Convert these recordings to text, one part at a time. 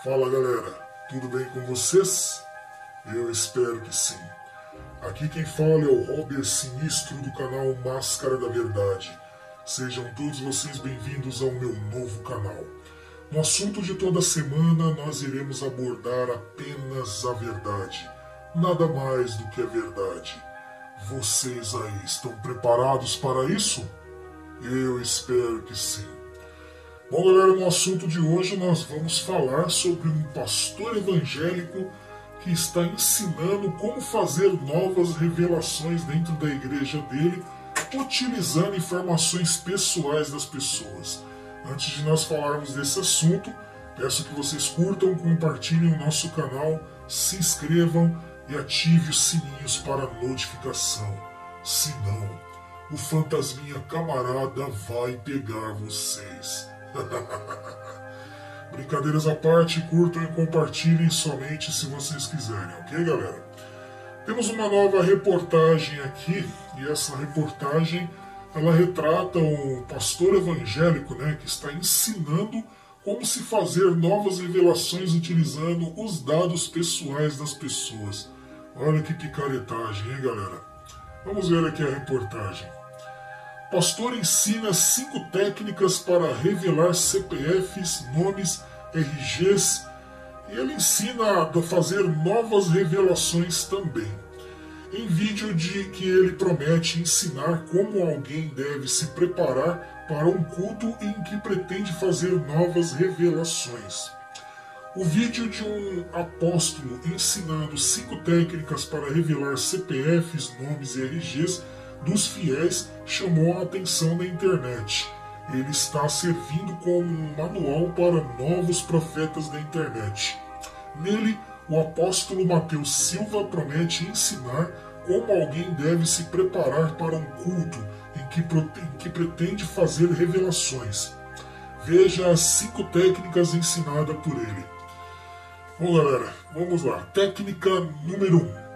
Fala galera, tudo bem com vocês? Eu espero que sim. Aqui quem fala é o Robert Sinistro do canal Máscara da Verdade. Sejam todos vocês bem-vindos ao meu novo canal. No assunto de toda semana nós iremos abordar apenas a verdade. Nada mais do que a verdade. Vocês aí estão preparados para isso? Eu espero que sim. Bom galera, no assunto de hoje nós vamos falar sobre um pastor evangélico que está ensinando como fazer novas revelações dentro da igreja dele, utilizando informações pessoais das pessoas. Antes de nós falarmos desse assunto, peço que vocês curtam, compartilhem o nosso canal, se inscrevam e ativem os sininhos para notificação. Senão, o fantasminha camarada vai pegar vocês. Brincadeiras à parte, curtam e compartilhem somente se vocês quiserem, ok galera? Temos uma nova reportagem aqui, e essa reportagem ela retrata um pastor evangélico, que está ensinando como se fazer novas revelações utilizando os dados pessoais das pessoas. Olha que picaretagem, hein galera? Vamos ver aqui a reportagem. Pastor ensina 5 técnicas para revelar CPFs, nomes, RGs, e ele ensina a fazer novas revelações também. Em vídeo de que ele promete ensinar como alguém deve se preparar para um culto em que pretende fazer novas revelações. O vídeo de um apóstolo ensinando 5 técnicas para revelar CPFs, nomes e RGs dos fiéis chamou a atenção da internet. Ele está servindo como um manual para novos profetas da internet. Nele, o apóstolo Mateus Silva promete ensinar como alguém deve se preparar para um culto em que pretende fazer revelações. Veja as 5 técnicas ensinadas por ele. Bom galera, vamos lá. Técnica número 1.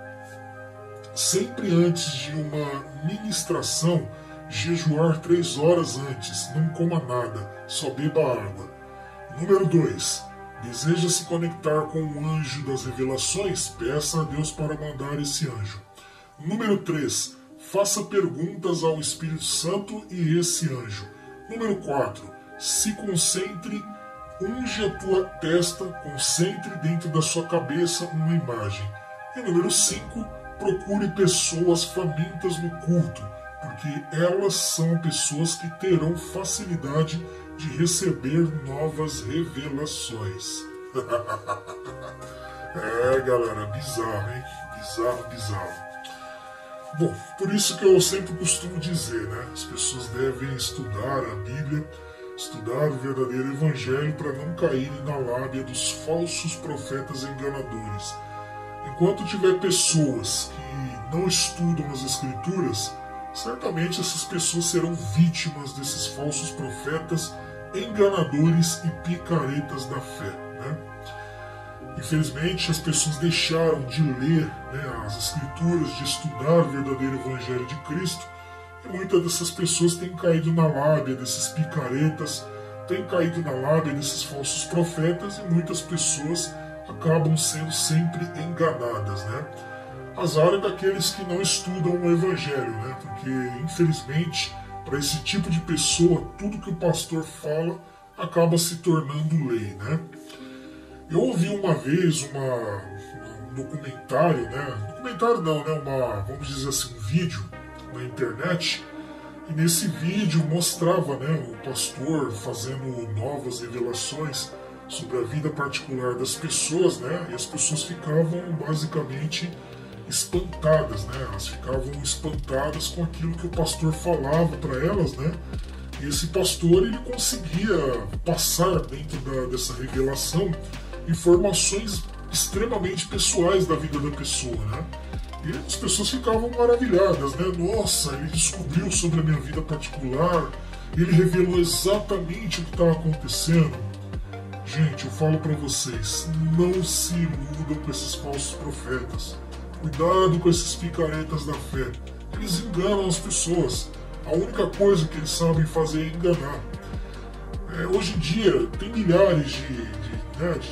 Sempre antes de uma ministração, jejuar 3 horas antes, não coma nada, só beba água. Número 2. Deseja se conectar com o anjo das revelações? Peça a Deus para mandar esse anjo. Número 3. Faça perguntas ao Espírito Santo e esse anjo. Número 4. Se concentre, unge a tua testa, concentre dentro da sua cabeça uma imagem. E número 5. Procure pessoas famintas no culto, porque elas são pessoas que terão facilidade de receber novas revelações. É, galera, bizarro, hein? Bizarro. Bom, por isso que eu sempre costumo dizer, as pessoas devem estudar a Bíblia, estudar o verdadeiro Evangelho para não caírem na lábia dos falsos profetas enganadores. Enquanto tiver pessoas que não estudam as Escrituras, certamente essas pessoas serão vítimas desses falsos profetas, enganadores e picaretas da fé. Infelizmente, as pessoas deixaram de ler as Escrituras, de estudar o verdadeiro Evangelho de Cristo, e muitas dessas pessoas têm caído na lábia desses picaretas, têm caído na lábia desses falsos profetas, e muitas pessoas acabam sendo sempre enganadas, Azar é daqueles que não estudam o Evangelho, porque infelizmente para esse tipo de pessoa tudo que o pastor fala acaba se tornando lei, Eu ouvi uma vez um documentário, vamos dizer assim, um vídeo na internet, e nesse vídeo mostrava o pastor fazendo novas revelações sobre a vida particular das pessoas, e as pessoas ficavam basicamente espantadas, elas ficavam espantadas com aquilo que o pastor falava para elas, e esse pastor ele conseguia passar dentro dessa revelação informações extremamente pessoais da vida da pessoa, e as pessoas ficavam maravilhadas, Nossa, ele descobriu sobre a minha vida particular, ele revelou exatamente o que estava acontecendo. Gente, eu falo para vocês, não se iludam com esses falsos profetas. Cuidado com esses picaretas da fé. Eles enganam as pessoas. A única coisa que eles sabem fazer é enganar. Hoje em dia, tem milhares de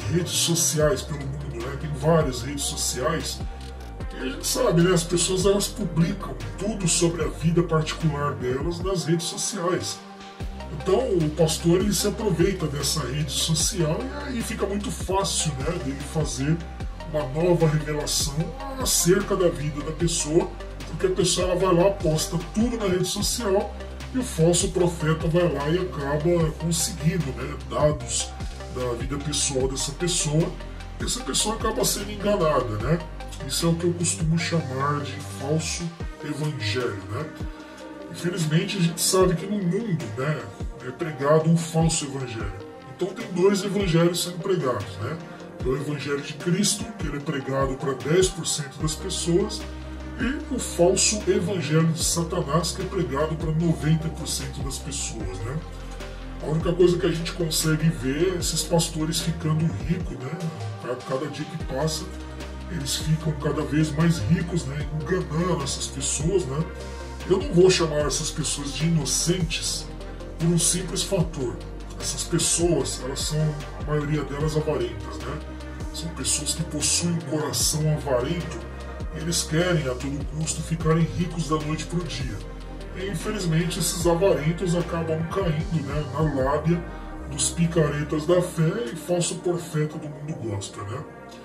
redes sociais pelo mundo, né? Tem várias redes sociais. E a gente sabe, né? As pessoas elas publicam tudo sobre a vida particular delas nas redes sociais. Então o pastor ele se aproveita dessa rede social e aí fica muito fácil, né, dele fazer uma nova revelação acerca da vida da pessoa, porque a pessoa ela vai lá, posta tudo na rede social e o falso profeta vai lá e acaba conseguindo, né, dados da vida pessoal dessa pessoa, e essa pessoa acaba sendo enganada, né? Isso é o que eu costumo chamar de falso evangelho, né? Infelizmente a gente sabe que no mundo, né, é pregado um falso evangelho. Então tem dois evangelhos sendo pregados, né? É o evangelho de Cristo, que ele é pregado para 10% das pessoas, e o falso evangelho de Satanás, que é pregado para 90% das pessoas, né? A única coisa que a gente consegue ver é esses pastores ficando ricos, né? Cada dia que passa, eles ficam cada vez mais ricos, né? Enganando essas pessoas, né? Eu não vou chamar essas pessoas de inocentes por um simples fator. Essas pessoas, elas são, a maioria delas, avarentas, né? São pessoas que possuem um coração avarento e eles querem a todo custo ficarem ricos da noite para o dia. E infelizmente esses avarentos acabam caindo, né, na lábia dos picaretas da fé e falso profeta do mundo gospel, né?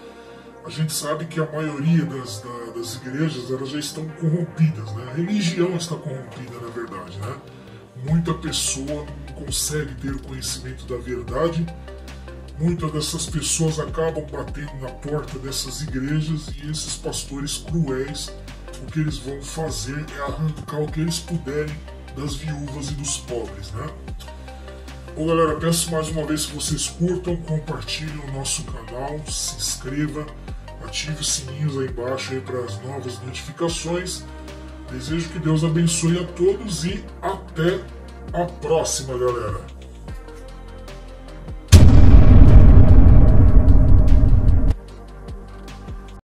A gente sabe que a maioria das igrejas elas já estão corrompidas, né? A religião está corrompida, na verdade, né? Muita pessoa não consegue ter o conhecimento da verdade. Muitas dessas pessoas acabam batendo na porta dessas igrejas e esses pastores cruéis, o que eles vão fazer é arrancar o que eles puderem das viúvas e dos pobres, né? Bom, galera, peço mais uma vez que vocês curtam, compartilhem o nosso canal, se inscreva, ative os sininhos aí embaixo aí para as novas notificações. Desejo que Deus abençoe a todos e até a próxima, galera.